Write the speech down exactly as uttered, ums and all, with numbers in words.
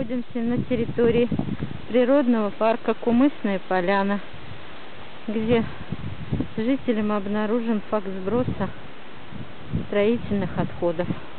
находимся на территории природного парка Кумысная Поляна, где жителям обнаружен факт сброса строительных отходов.